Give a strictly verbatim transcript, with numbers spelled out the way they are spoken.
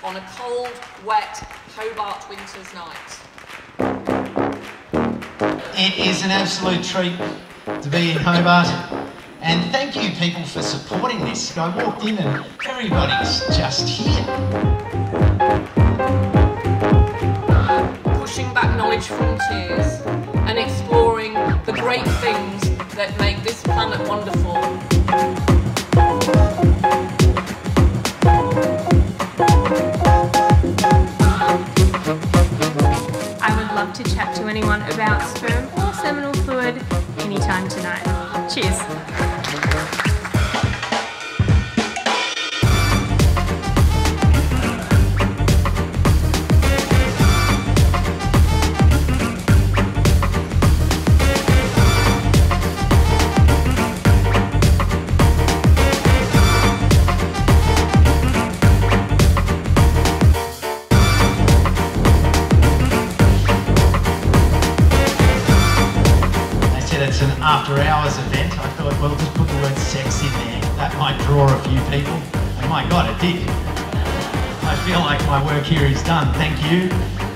on a cold, wet Hobart winter's night. It is an absolute treat to be in Hobart, and thank you people for supporting this. I walked in and everybody's just here. Pushing back knowledge frontiers and exploring the great things that make this planet wonderful. I would love to chat to anyone about sperm or seminal fluid anytime tonight. Cheers. It's an after hours event. I thought, well, just put the word sex in there. That might draw a few people. And my God, it did. I feel like my work here is done. Thank you.